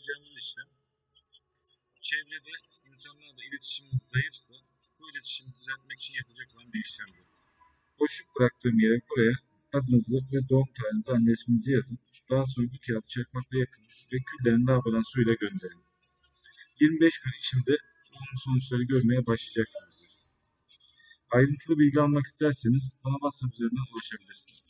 yapacağımız işlem, çevrede insanlarla iletişimimiz zayıfsa bu iletişimi düzeltmek için yapacak olan bir işlemdir. Boşluk bıraktığım yere buraya adınızı ve doğum tarihinizi, anne isminizi yazın. Daha sonra bu kağıdı çakmakla yakın ve küllerini lavabodan suyla gönderin. 25 gün içinde olumlu sonuçları görmeye başlayacaksınız. Ayrıntılı bilgi almak isterseniz bana WhatsApp üzerinden ulaşabilirsiniz.